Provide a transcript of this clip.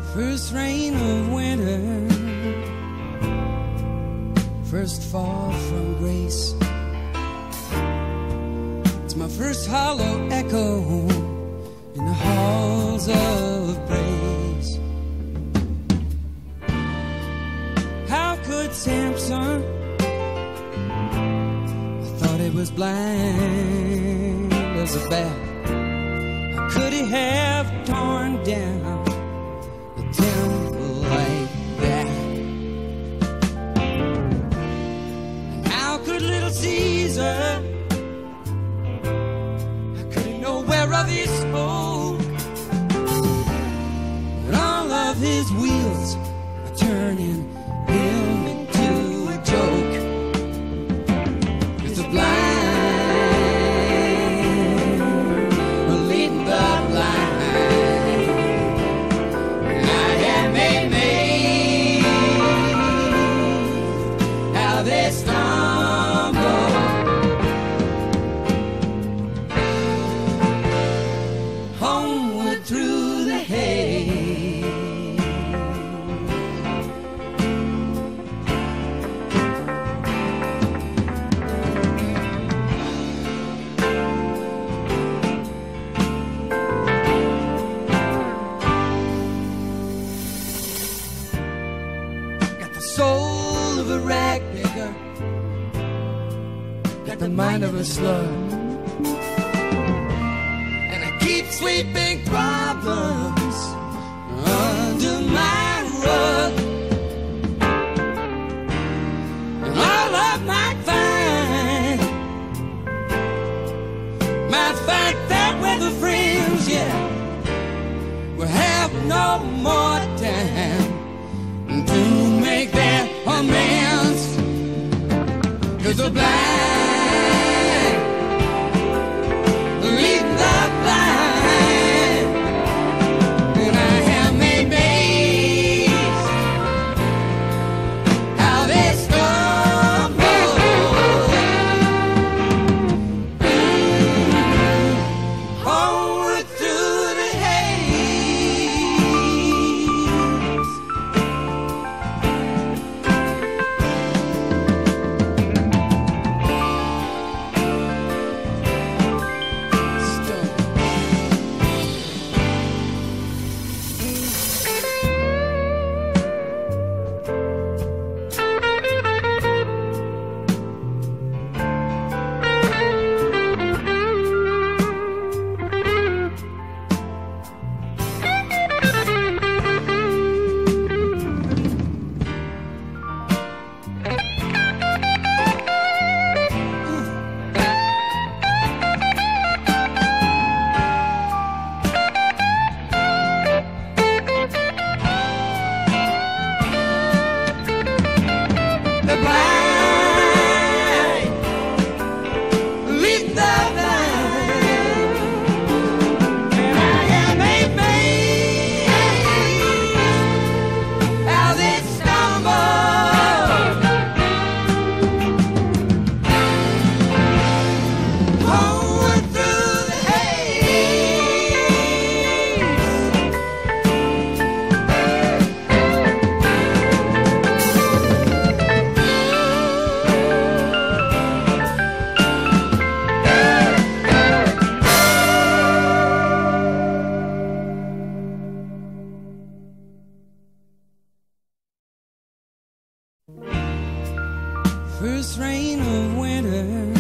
First rain of winter, first fall from grace. It's my first hollow echo in the halls of praise. How could Samson, I thought he was blind as a bat, how could he have torn down a temple like that? And how could little Caesar, how could he know whereof he spoke? And all of his wheels are turning him into a joke. It's the blind are leading the blind. They stumble homeward through the hay. Got the soul of a rag digger, got the mind of a slug, and I keep sweeping problems under my rug. And all of my find that we're the friends, yeah, we'll have no more time to make that amends. 'Cause the blind lead the blind, and I have made amazed how they stumble homeward through the haze. The blind lead the blind, and I am amazed how they stumble homeward through the first rain of winter,